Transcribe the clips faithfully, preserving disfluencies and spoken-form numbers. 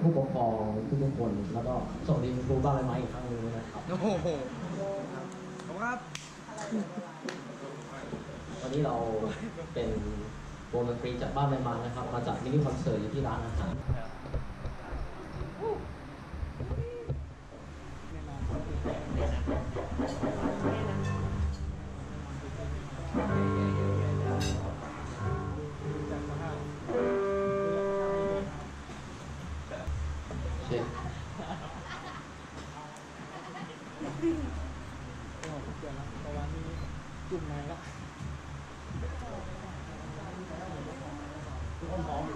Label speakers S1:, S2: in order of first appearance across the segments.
S1: ผู้ปกครองทุกๆคนแล้วก็สวัสดีคุณครูบ้านใบไม้อีกครั้งหนึงนะครับ
S2: โอ้โหขอบคุณครับ
S1: วันนี้เราเป็นวงดนตรีจากบ้านใบไม้นะครับมาจากมินิคอนเสิร์ตอยู่ที่ร้านอาหารเช็ค
S3: โอ้เปลี่ยนแล้วแต่วันนี้จุ่มไหนละทุกคนพร้อม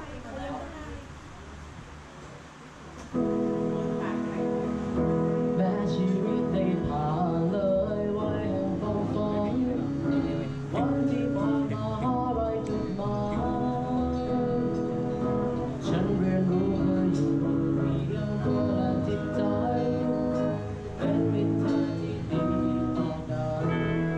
S1: แม้ชีวิตได้ผ่านเลยไว้แห่งความฝันวันที่ผ่านมาอะไรจุดหมายฉันเรียนรู้เพื่ออยู่เพียงตัวและจิตใจเป็นมิตรที่ดีต่อกัน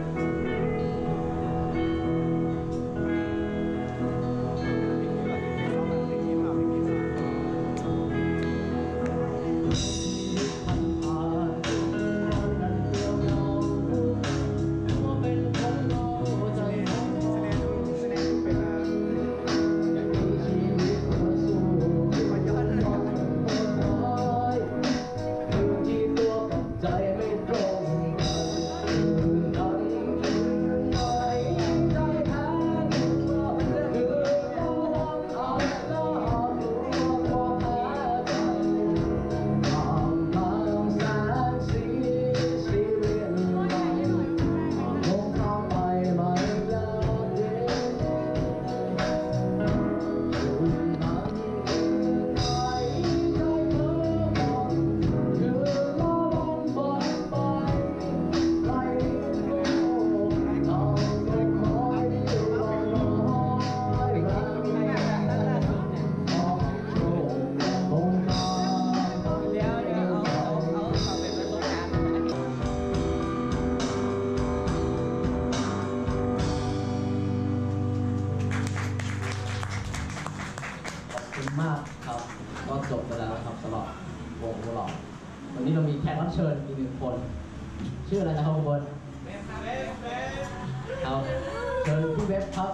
S1: มากครับก็จบไปแล้วครับสำหรับวงของเราวันนี้เรามีแขกรับเชิญอีกหนึ่งคนชื่ออะไรนะครับทุกคนเว็บครับครับเชิญพี่เว็บครับ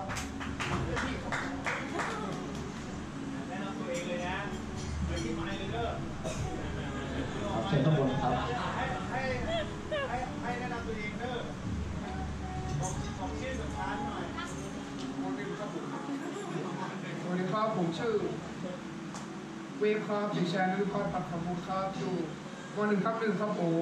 S4: แนะนำตัวเองเลยนะเปิดที่ไมค์เลยเด้อ
S1: ครับเชิญทุกคนครับ
S4: ให้ให้ให้ให้แนะนำตัวเองเด้อบอกบอกชื่อสัญชาติหน่อย
S3: สวัสดีครับผมชื่อเวฟครับดิฉันนุพรปัทมุขครับอยู่มหนึ่งครับหนึ่งครับผม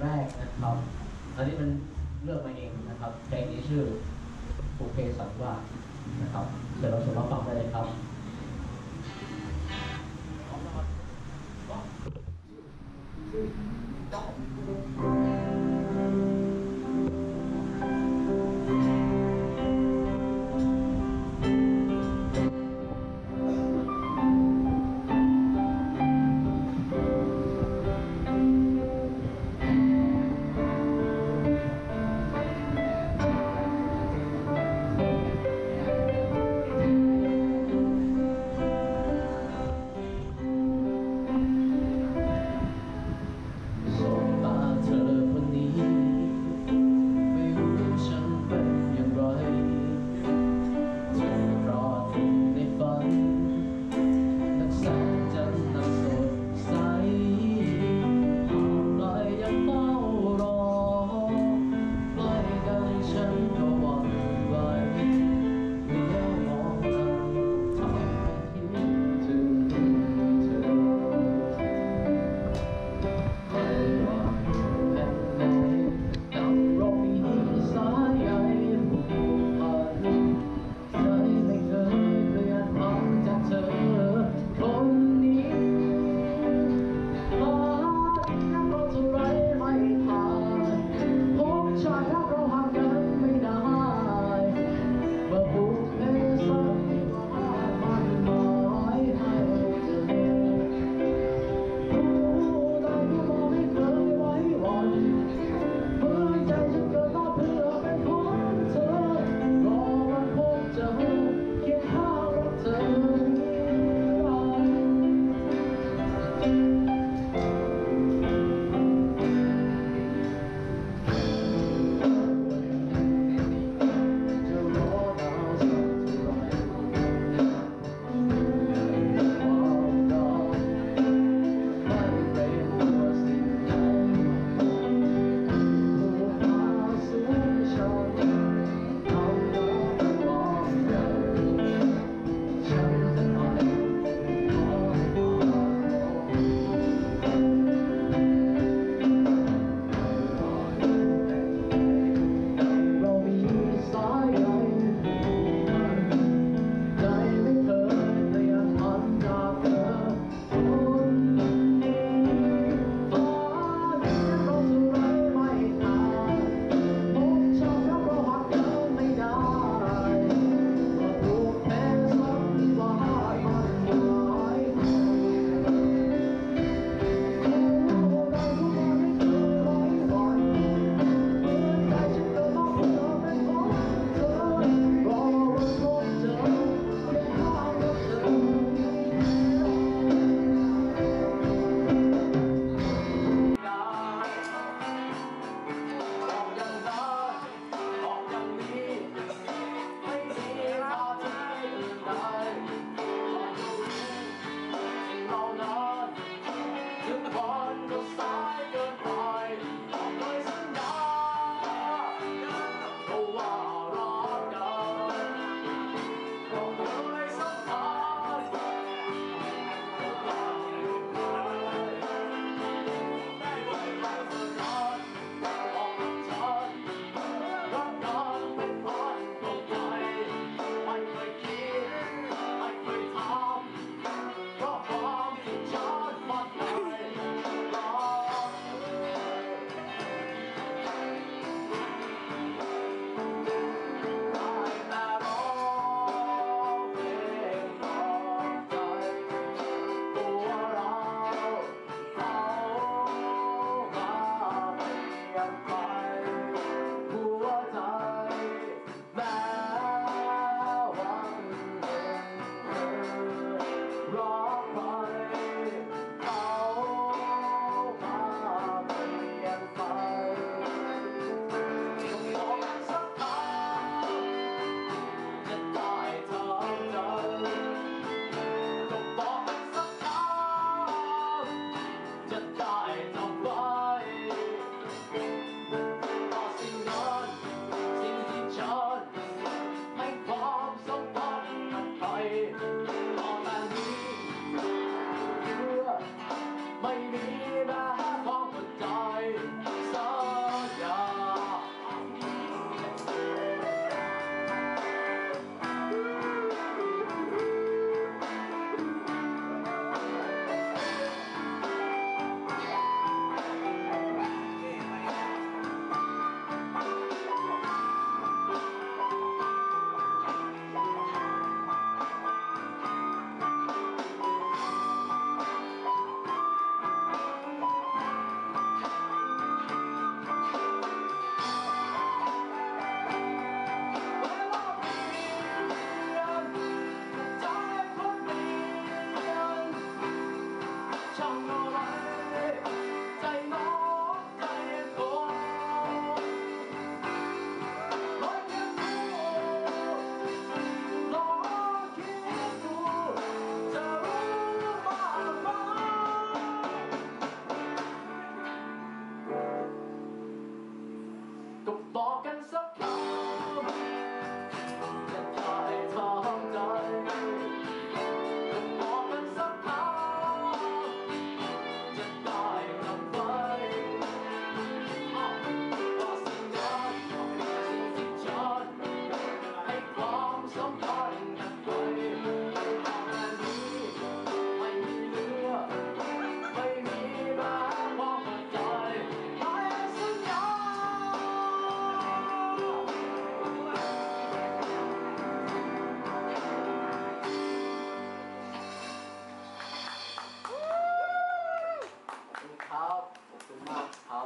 S1: รกนะครับ อันนี้มันเลือกมาเองนะครับเพลงนี้ชื่อบุพเพสันนิวาสนะครับเดี๋ยวเราชมรับฟังได้เลยครับ
S5: เ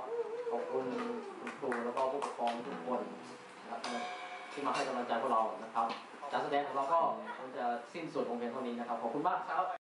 S1: นะครับขอบคุณคุณครูแล้วก็ผู้ปกครองทุกคนนะครับที่มาให้กำลังใจพวกเรานะครับการแสดงของเราก็คงจะสิ้นสุดลงเพียงเท่านี้นะครับขอบคุณมากครับ